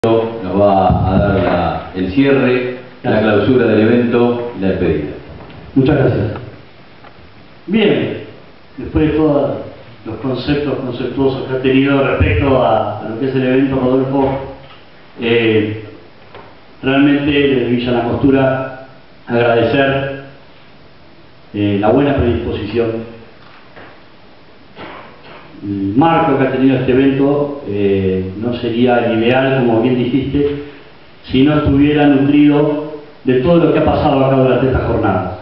nos va a dar el cierre, la clausura del evento y la despedida. Muchas gracias. Bien, después de todos los conceptos conceptuosos que ha tenido respecto a lo que es el evento, Rodolfo, realmente desde Villa Langostura agradecer la buena predisposición, el marco que ha tenido este evento. No sería el ideal, como bien dijiste, si no estuviera nutrido de todo lo que ha pasado acá durante estas jornadas.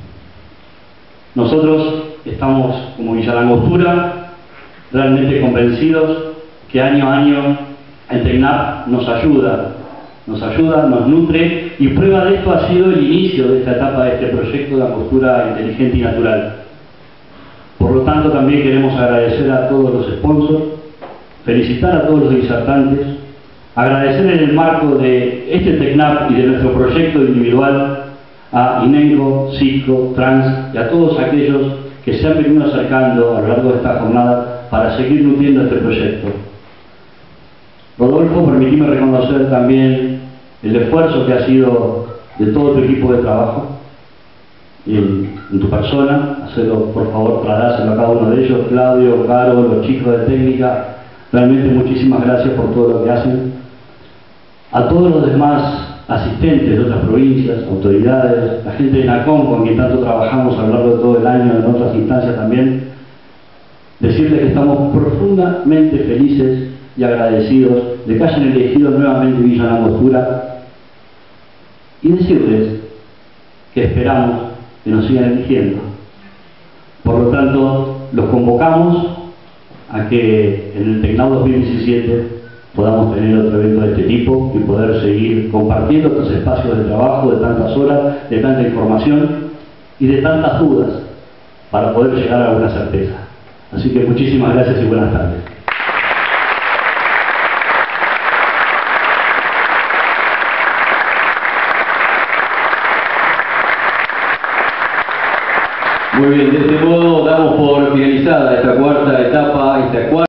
Nosotros estamos, como Villa Langostura, realmente convencidos que año a año el TECNAP nos ayuda, nos nutre, y prueba de esto ha sido el inicio de esta etapa de este proyecto de Langostura Inteligente y Natural. Por lo tanto, también queremos agradecer a todos los sponsors, felicitar a todos los disertantes, agradecer en el marco de este TECNAP y de nuestro proyecto individual a INENCO, Cisco, Trans y a todos aquellos que se han venido acercando a lo largo de esta jornada para seguir nutriendo este proyecto. Rodolfo, permitime reconocer también el esfuerzo que ha sido de todo tu equipo de trabajo en tu persona. Hacelo, por favor, trasladáselo a cada uno de ellos, Claudio, Caro, los chicos de técnica. Realmente muchísimas gracias por todo lo que hacen. A todos los demás asistentes de otras provincias, autoridades, la gente de NACOM con quien tanto trabajamos a lo largo de todo el año, en otras instancias también, decirles que estamos profundamente felices y agradecidos de que hayan elegido nuevamente Villa Langostura, y decirles que esperamos que nos sigan eligiendo. Por lo tanto, los convocamos a que en el TECNAP 2017 podamos tener otro evento de este tipo y poder seguir compartiendo estos espacios de trabajo, de tantas horas, de tanta información y de tantas dudas, para poder llegar a alguna certeza. Así que muchísimas gracias y buenas tardes. Muy bien, de este modo damos por finalizada esta cuarta etapa, esta cuarta